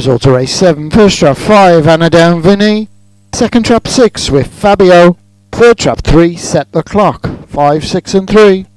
Result of race 7. First trap 5, Anna down Vinny. Second trap 6 with Fabio. Third trap 3, Set the Clock. 5, 6 and 3.